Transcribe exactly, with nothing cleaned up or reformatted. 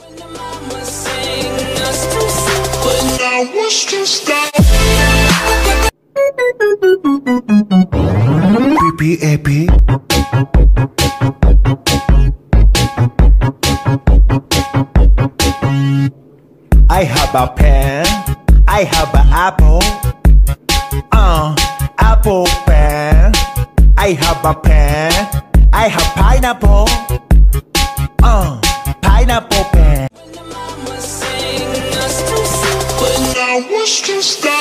P P A P. I have a pen, I have an apple, uh, apple pen. I have a pen, I have pineapple, uh, pineapple pen. When I was just